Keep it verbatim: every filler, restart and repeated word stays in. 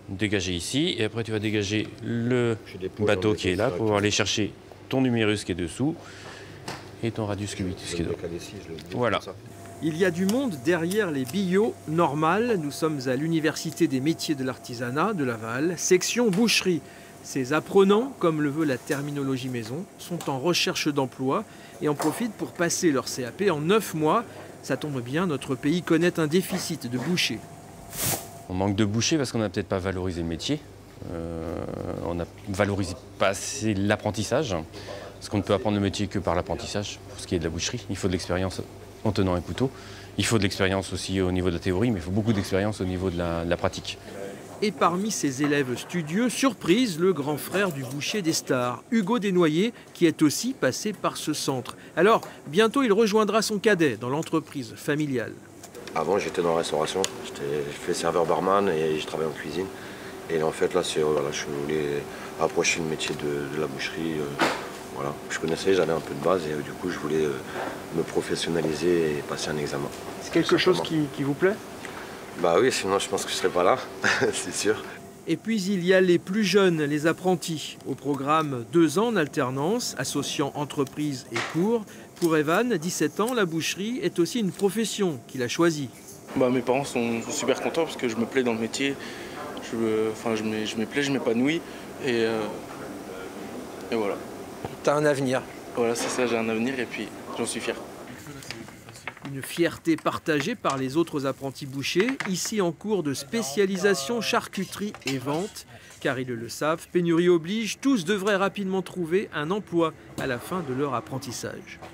dégager ici. Et après, tu vas dégager le bateau qui est là pour aller chercher ton numérus qui est dessous et ton radius cubitus qui est dedans. Voilà. Il y a du monde derrière les billots, normal. Nous sommes à l'Université des métiers de l'artisanat de Laval, section boucherie. Ces apprenants, comme le veut la terminologie maison, sont en recherche d'emploi et en profitent pour passer leur C A P en neuf mois. Ça tombe bien, notre pays connaît un déficit de bouchers. On manque de bouchers parce qu'on n'a peut-être pas valorisé le métier. Euh, on n'a valorisé pas assez l'apprentissage. Parce qu'on ne peut apprendre le métier que par l'apprentissage, pour ce qui est de la boucherie. Il faut de l'expérience en tenant un couteau. Il faut de l'expérience aussi au niveau de la théorie, mais il faut beaucoup d'expérience au niveau de la, de la pratique. Et parmi ces élèves studieux, surprise, le grand frère du boucher des stars, Hugo Desnoyers, qui est aussi passé par ce centre. Alors, bientôt, il rejoindra son cadet dans l'entreprise familiale. Avant, j'étais dans la restauration. J'ai fait serveur barman et je travaillais en cuisine. Et en fait, là, c'est, voilà, je voulais approcher le métier de, de la boucherie. Euh, voilà. Je connaissais, j'avais un peu de base et euh, du coup, je voulais euh, me professionnaliser et passer un examen. C'est quelque chose qui, qui vous plaît ? Bah oui, sinon je pense que je ne serais pas là, c'est sûr. Et puis il y a les plus jeunes, les apprentis, au programme deux ans en alternance, associant entreprise et cours. Pour Evan, dix-sept ans, la boucherie est aussi une profession qu'il a choisie. Bah, mes parents sont super contents parce que je me plais dans le métier, je, enfin, je me plais, je m'épanouis et, euh, et voilà. Tu as un avenir. Voilà, c'est ça, j'ai un avenir et puis j'en suis fier. Une fierté partagée par les autres apprentis bouchers, ici en cours de spécialisation charcuterie et vente. Car ils le savent, pénurie oblige, tous devraient rapidement trouver un emploi à la fin de leur apprentissage.